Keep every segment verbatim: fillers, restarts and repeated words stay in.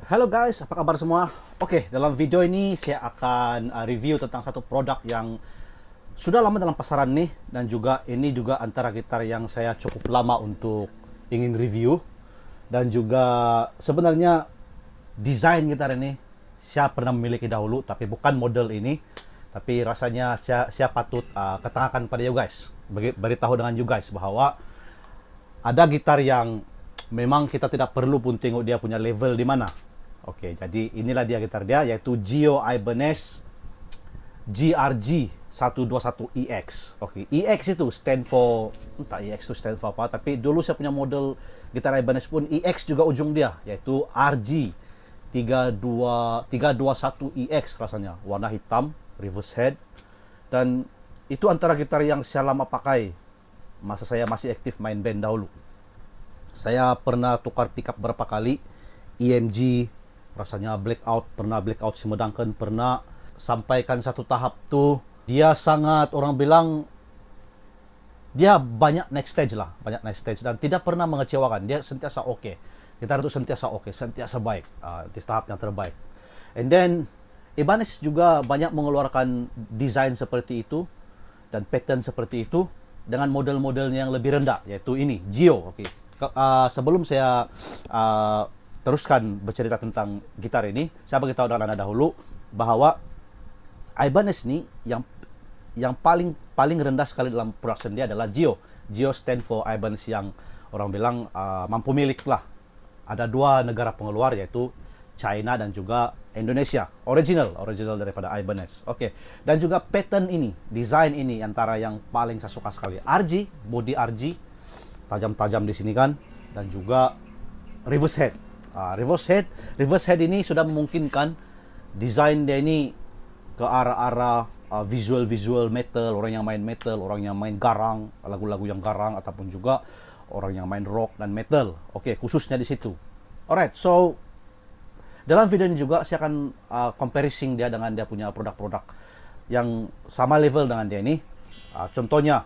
Halo guys, apa kabar semua? Oke, dalam video ini saya akan uh, review tentang satu produk yang sudah lama dalam pasaran nih, dan juga ini juga antara gitar yang saya cukup lama untuk ingin review. Dan juga sebenarnya desain gitar ini saya pernah memiliki dahulu, tapi bukan model ini. Tapi rasanya saya, saya patut uh, katakan pada you guys, bagi, beritahu dengan you guys bahwa ada gitar yang memang kita tidak perlu pun tengok dia punya level di mana. Oke, jadi inilah dia gitar dia, yaitu Gio Ibanez G R G seratus dua puluh satu E X. Oke, E X itu stand for, entah E X itu stand for apa, tapi dulu saya punya model gitar Ibanez pun E X juga ujung dia, yaitu R G tiga dua satu E X rasanya, warna hitam, reverse head. Dan itu antara gitar yang saya lama pakai masa saya masih aktif main band dahulu. Saya pernah tukar pickup berapa kali, E M G, rasanya blackout, pernah blackout semedangkan, pernah sampaikan satu tahap tuh dia sangat, orang bilang dia banyak next stage lah, banyak next stage, dan tidak pernah mengecewakan. Dia sentiasa oke, okay. Gitar itu sentiasa oke, okay, sentiasa baik, uh, di tahap yang terbaik. And then Ibanez juga banyak mengeluarkan desain seperti itu dan pattern seperti itu dengan model-modelnya yang lebih rendah, yaitu ini Gio. Oke, okay. uh, sebelum saya uh, teruskan bercerita tentang gitar ini, saya beritahu dengan Anda dahulu bahwa Ibanez ini yang yang paling paling rendah sekali dalam production dia adalah Gio. Gio stand for Ibanez, yang orang bilang uh, mampu milik lah. Ada dua negara pengeluar, yaitu China dan juga Indonesia. Original, original daripada Ibanez. Oke, okay. Dan juga pattern ini, desain ini antara yang paling saya suka sekali. R G, body R G, tajam-tajam di sini kan, dan juga reverse head. Uh, reverse head, reverse head ini sudah memungkinkan desain dia ini ke arah-arah uh, visual-visual metal, orang yang main metal, orang yang main garang, lagu-lagu yang garang, ataupun juga orang yang main rock dan metal. Oke, okay, khususnya di situ. Alright, so dalam video ini juga saya akan uh, comparison dia dengan dia punya produk-produk yang sama level dengan dia ini. Uh, contohnya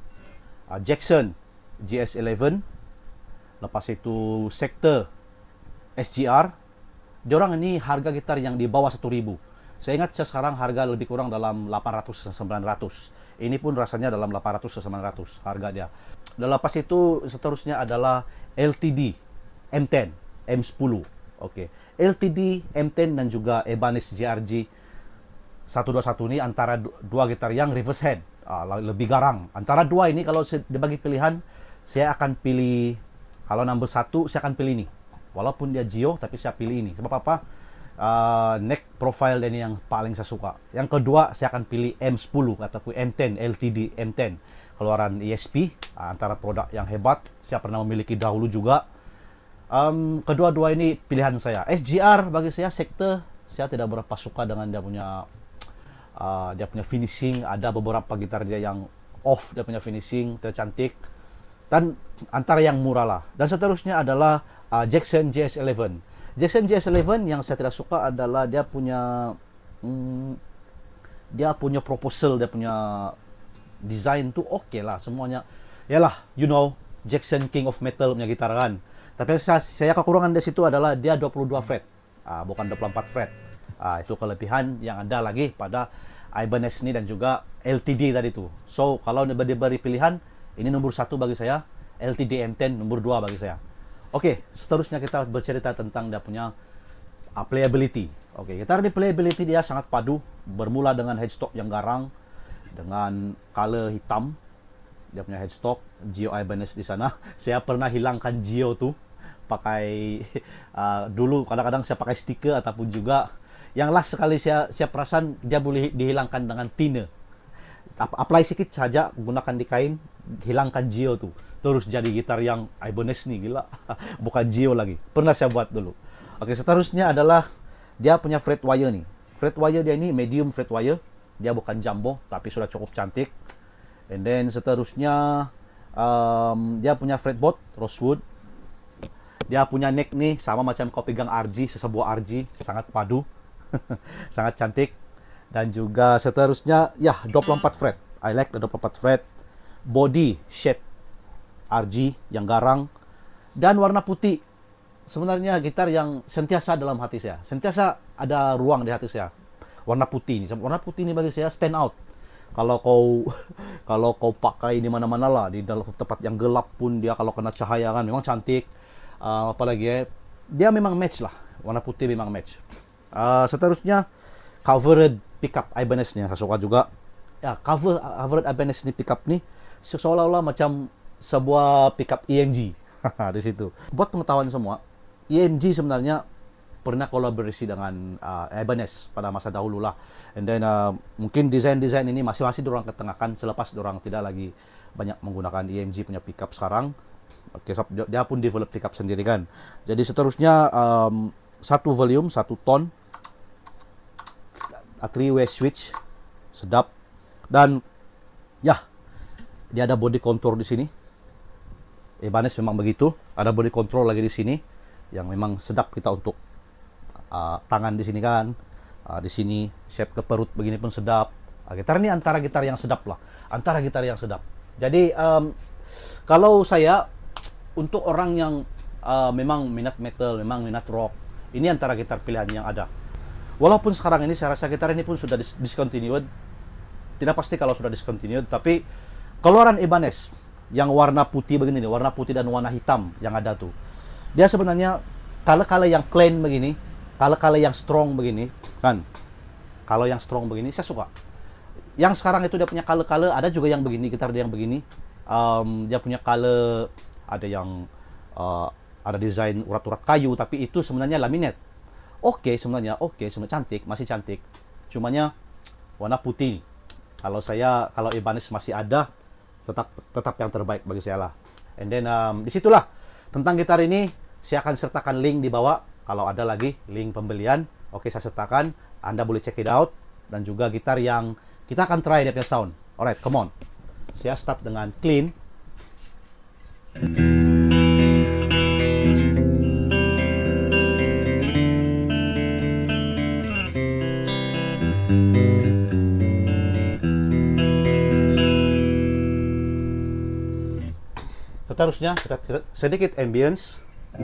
uh, Jackson G S eleven, lepas itu Sector S G R. Diorang ini harga gitar yang di bawah satu ribu. Saya ingat saya sekarang harga lebih kurang dalam delapan ratus sampai sembilan ratus. Ini pun rasanya dalam delapan ratus sampai sembilan ratus harga dia. Dan lepas itu seterusnya adalah L T D M sepuluh, M sepuluh. Oke. Okay. L T D M sepuluh dan juga Ibanez G R G seratus dua puluh satu ini antara dua gitar yang reverse head, uh, lebih garang. Antara dua ini kalau dibagi pilihan, saya akan pilih, kalau number satu saya akan pilih ini. Walaupun dia Gio, tapi saya pilih ini. Sebab apa? Uh, neck profile ini yang paling saya suka. Yang kedua, saya akan pilih M sepuluh ataupun M sepuluh, L T D M sepuluh. Keluaran E S P, uh, antara produk yang hebat. Saya pernah memiliki dahulu juga. Um, kedua-dua ini pilihan saya. S G R bagi saya Sector, saya tidak berapa suka dengan dia punya uh, dia punya finishing. Ada beberapa gitar dia yang off, dia punya finishing tercantik. Dan antara yang murah lah. Dan seterusnya adalah Uh, Jackson G S eleven. Jackson G S eleven yang saya tidak suka adalah dia punya hmm, dia punya proposal, dia punya desain tuh oke okay lah semuanya. Yalah, you know, Jackson King of Metal punya gitar kan. Tapi saya, saya kekurangan di situ adalah dia dua puluh dua fret, uh, bukan dua puluh empat fret. Uh, itu kelebihan yang ada lagi pada Ibanez ini dan juga L T D tadi tuh. So, kalau diberi pilihan, ini nomor satu bagi saya, L T D M sepuluh nomor dua bagi saya. Oke, okay, seterusnya kita bercerita tentang dia punya uh, playability. Oke, okay, gitar di playability dia sangat padu, bermula dengan headstock yang garang dengan color hitam. Dia punya headstock Gio Ibanez di sana. Saya pernah hilangkan Gio tuh pakai uh, dulu kadang-kadang saya pakai stiker, ataupun juga yang last sekali saya saya perasan dia boleh dihilangkan dengan thinner. Apply sedikit saja, gunakan di kain, hilangkan Gio tuh. Terus jadi gitar yang Ibanez nih, gila. Bukan Gio lagi. Pernah saya buat dulu. Oke, seterusnya adalah dia punya fret wire nih. Fret wire dia ini medium fret wire. Dia bukan jumbo, tapi sudah cukup cantik. And then seterusnya um, dia punya fretboard rosewood. Dia punya neck nih sama macam kau pegang R G, sesebuah R G, sangat padu. Sangat cantik. Dan juga seterusnya ya dua puluh empat fret. I like the dua puluh empat fret. Body shape R G yang garang dan warna putih. sebenarnya gitar yang sentiasa dalam hati saya. Sentiasa ada ruang di hati saya. Warna putih ini. Warna putih ini bagi saya stand out. Kalau kau kalau kau pakai di mana-mana lah, di dalam tempat yang gelap pun dia kalau kena cahaya kan memang cantik. Uh, apalagi ya, dia memang match lah. Warna putih memang match. Uh, seterusnya covered pickup Ibanez nih, saya suka juga. Ya, cover covered Ibanez ini pickup nih seolah-olah macam sebuah pickup E M G di situ. Buat pengetahuan semua, E M G sebenarnya pernah kolaborasi dengan uh, Ibanez pada masa dahulu lah. And then uh, mungkin desain-desain ini masih-masih dorang ketengahkan selepas dorang tidak lagi banyak menggunakan E M G punya pickup sekarang. Oke, okay, dia pun develop pickup sendiri kan. Jadi seterusnya um, satu volume, satu tone, a three way switch, sedap. Dan ya, dia ada body contour di sini. Ibanez memang begitu, ada body control lagi di sini yang memang sedap kita untuk uh, tangan di sini kan, uh, di sini shape ke perut begini pun sedap. Uh, gitar ini antara gitar yang sedap lah, antara gitar yang sedap. Jadi um, kalau saya untuk orang yang uh, memang minat metal, memang minat rock, ini antara gitar pilihan yang ada. Walaupun sekarang ini saya rasa gitar ini pun sudah dis discontinued, tidak pasti kalau sudah discontinued, tapi keluaran Ibanez yang warna putih begini nih, warna putih dan warna hitam yang ada tuh, dia sebenarnya color-color yang clean begini, color-color yang strong begini kan, kalau yang strong begini saya suka. Yang sekarang itu dia punya color-color, ada juga yang begini, gitar dia yang begini, um, dia punya color, ada yang uh, ada desain urat-urat kayu, tapi itu sebenarnya laminate. Oke, okay, sebenarnya oke, okay, sebenarnya cantik, masih cantik, cumanya warna putih. Kalau saya, kalau Ibanez masih ada, tetap tetap yang terbaik bagi saya lah. And then um, disitulah tentang gitar ini saya akan sertakan link di bawah. Kalau ada lagi link pembelian, oke, saya sertakan. Anda boleh check it out. Dan juga gitar yang kita akan try dia punya sound. Alright, come on. Saya start dengan clean. Seterusnya sedikit ambience.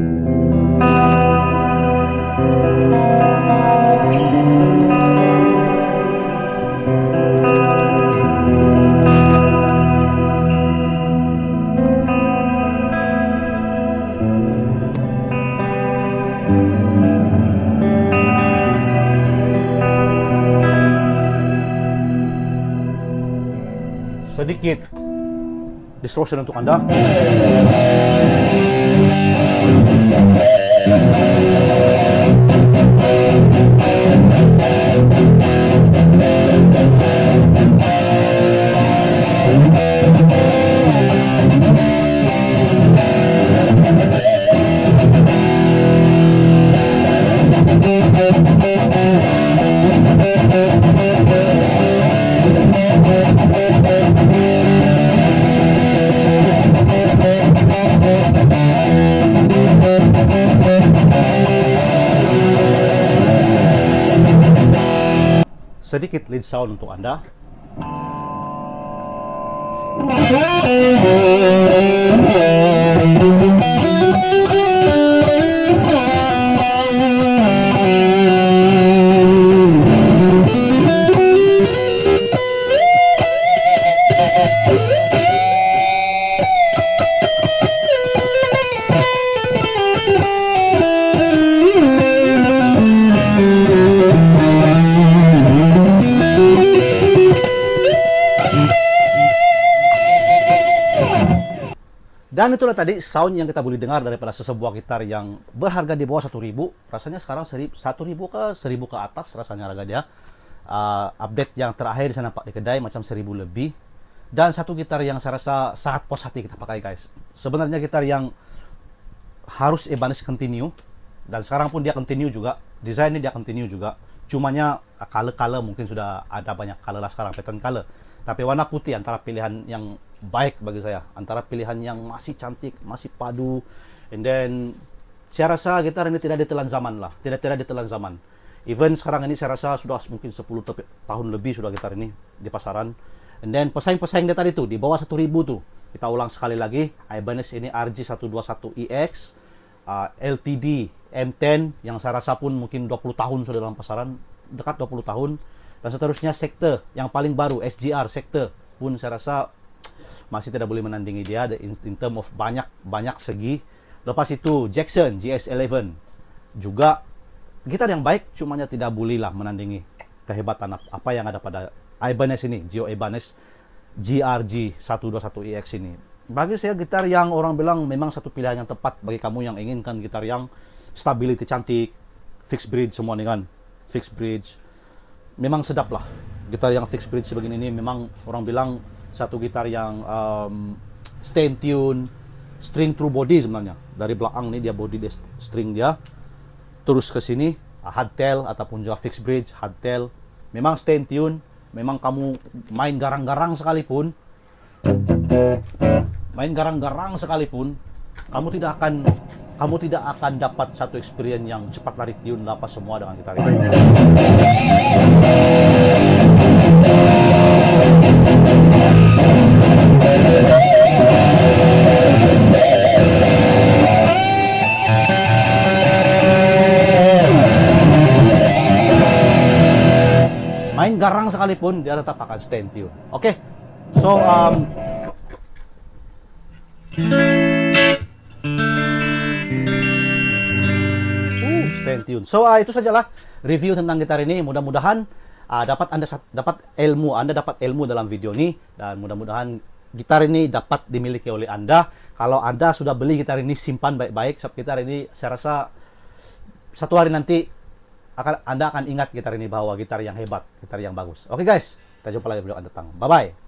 Sedikit distortion untuk Anda. Sedikit lead sound untuk Anda. Dan itulah tadi sound yang kita boleh dengar daripada sesebuah gitar yang berharga di bawah satu ribu. Rasanya sekarang satu ribu ke seribu ke atas rasanya harga dia. Uh, update yang terakhir saya nampak di kedai macam seribu lebih. Dan satu gitar yang saya rasa sangat puas hati kita pakai, guys. Sebenarnya gitar yang harus Ibanez continue. Dan sekarang pun dia continue juga. Desainnya dia continue juga. Cumanya color-color mungkin sudah ada banyak color lah sekarang, pattern color. Tapi warna putih antara pilihan yang baik bagi saya, antara pilihan yang masih cantik, masih padu. And then saya rasa gitar ini tidak ditelan zaman lah, tidak tidak ditelan zaman. Even sekarang ini saya rasa sudah mungkin sepuluh tahun lebih sudah gitar ini di pasaran. And then pesaing-pesaing dia tadi tuh di bawah satu ribu tuh. Kita ulang sekali lagi, Ibanez ini R G seratus dua puluh satu E X. uh, L T D M sepuluh yang saya rasa pun mungkin dua puluh tahun sudah dalam pasaran, dekat dua puluh tahun. Dan seterusnya Sector yang paling baru S G R Sector pun saya rasa masih tidak boleh menandingi dia in, in term of banyak banyak segi. Lepas itu Jackson G S sebelas juga gitar yang baik, cumanya tidak boleh lah menandingi kehebatan apa yang ada pada Ibanez ini, Gio Ibanez G R G seratus dua puluh satu E X ini. Bagi saya gitar yang orang bilang memang satu pilihan yang tepat bagi kamu yang inginkan gitar yang stability cantik, fixed bridge semua nih kan, fixed bridge. Memang sedap lah gitar yang fixed bridge sebegini ini. Memang orang bilang satu gitar yang um, stand tune, string through body sebenarnya. Dari belakang nih dia body dia string dia, terus ke sini hardtail ataupun juga fixed bridge hardtail. Memang stand tune. Memang kamu main garang-garang sekalipun, main garang-garang sekalipun, kamu tidak akan kamu tidak akan dapat satu experience yang cepat lari tune apa semua dengan gitar ini. Main garang sekalipun dia tetap akan stand tune. Oke, okay? So um, uh, stand tune. So uh, itu sajalah review tentang gitar ini. Mudah-mudahan uh, dapat anda dapat ilmu, anda dapat ilmu dalam video ini, dan mudah-mudahan gitar ini dapat dimiliki oleh anda. Kalau anda sudah beli gitar ini, simpan baik-baik. Sebab gitar ini saya rasa satu hari nanti akan Anda akan ingat gitar ini bahwa gitar yang hebat, gitar yang bagus. Oke guys, kita jumpa lagi di video akan datang. Bye bye.